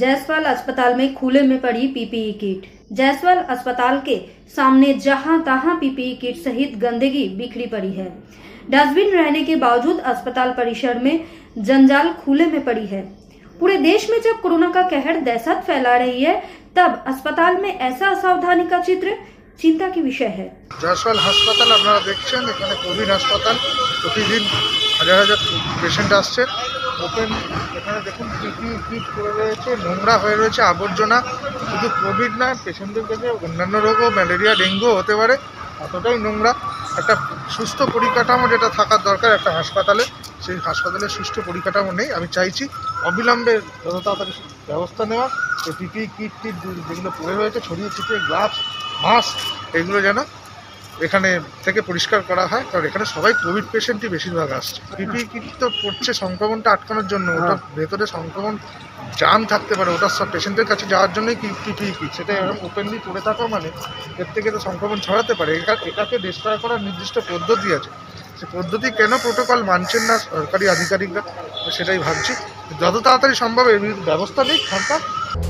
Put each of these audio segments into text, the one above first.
जायसवाल अस्पताल में खुले में पड़ी पीपीई किट। जायसवाल अस्पताल के सामने जहां तहां पीपीई किट सहित गंदगी बिखरी पड़ी है। डस्टबिन रहने के बावजूद अस्पताल परिसर में जंजाल खुले में पड़ी है। पूरे देश में जब कोरोना का कहर दहशत फैला रही है, तब अस्पताल में ऐसा असावधानी का चित्र चिंता की विषय है। जायसवाल हासपाताल আপনারা দেখছেন, এখানে কোভিড হাসপাতাল, প্রতিদিন হাজার হাজার পেশেন্ট আসছে। ওপেন এখানে দেখুন পিপিই কিট পড়ে রয়েছে, নোংরা হয়ে রয়েছে, আবর্জনা। শুধু কোভিড না, পেশেন্টদের কাছে অন্যান্য রোগও, ম্যালেরিয়া, ডেঙ্গু হতে পারে, এতটাই নোংরা। একটা সুস্থ পরিকাঠামো যেটা থাকার দরকার একটা হাসপাতালে, সেই হাসপাতালের সুষ্ঠু পরিকাঠামো নেই। আমি চাইছি অবিলম্বে যত তাড়াতাড়ি ব্যবস্থা নেওয়া। এই পিপিই কিট যেগুলো পড়ে রয়েছে, ছড়িয়ে ছিটিয়ে গ্লাভস, মাস্ক, এগুলো যেন এখানে থেকে পরিষ্কার করা হয়, কারণ এখানে সবাই কোভিড পেশেন্টই বেশিরভাগ আসছে। পিপিই কিট তো পড়ছে সংক্রমণটা আটকানোর জন্য, ওটা ভেতরে সংক্রমণ জাম থাকতে পারে, ওটা সব পেশেন্টের কাছে যাওয়ার জন্যই পিপিই কিট। সেটা এরকম ওপেনলি পড়ে থাকা মানে এর থেকে তো সংক্রমণ ছড়াতে পারে। এটাকে ডিস্ট্রয় করার নির্দিষ্ট পদ্ধতি আছে, সে পদ্ধতি কেন প্রোটোকল মানছেন না সরকারি আধিকারিকরা, সেটাই ভাবছি। যত তাড়াতাড়ি সম্ভব এর বিরুদ্ধে ব্যবস্থা নিক সরকার।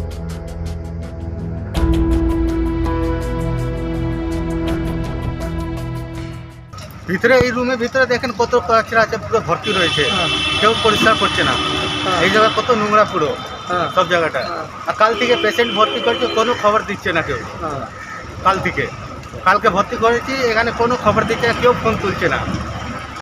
ভিতরে এই রুমের ভিতরে দেখেন কত কাচরা আছে, পুরো ভর্তি রয়েছে, কেউ পরিষ্কার করছে না। এই জায়গা কত নোংরা পুরো সব জায়গাটা। আর কাল থেকে পেশেন্ট ভর্তি করছে, কোনো খবর দিচ্ছে না কেউ। কালকে ভর্তি করেছি, এখানে কোনো খবর দিচ্ছে না, কেউ ফোন তুলছে না।